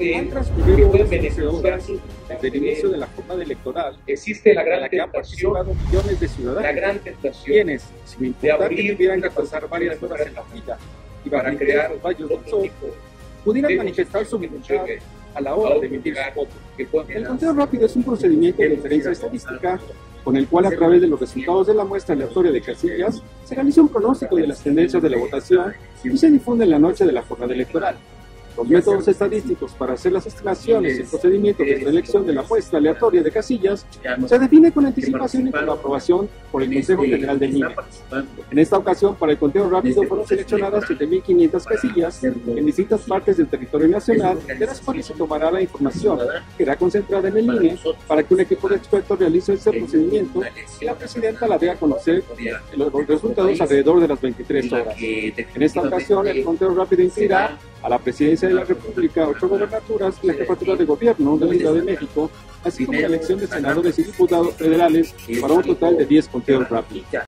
Han transcurrido pueden 11 beneficiar horas desde el inicio de la jornada electoral, existe la en la gran que han tentación, participado millones de ciudadanos, la gran tentación quienes, sin importar que abrir tuvieran que una pasar varias consulta horas en la fila y para bajo crear los rayos del otro sol, tipo pudieran de manifestar su voluntad constitución a la hora de emitir su voto. El conteo rápido es un procedimiento de inferencia estadística con el cual, a través de los resultados de la muestra aleatoria de casillas, se realiza un pronóstico de las tendencias de la votación y se difunde en la noche de la jornada electoral. Los métodos estadísticos para hacer las estimaciones y el procedimiento de selección de la muestra aleatoria de casillas se define con anticipación y con la aprobación por el Consejo General del INE. En esta ocasión, para el conteo rápido fueron seleccionadas 7.500 casillas en distintas partes del territorio nacional, de las cuales se tomará la información que será concentrada en el INE para que un equipo de expertos realice ese procedimiento y la presidenta la dé a conocer los resultados alrededor de las 23 horas. En esta ocasión, el conteo rápido incluirá a la presidencia de la República, 8 gobernaturas y la jefatura de gobierno de la Ciudad de México, así como la elección de senadores y diputados federales para un total de 10 conteos rápidos.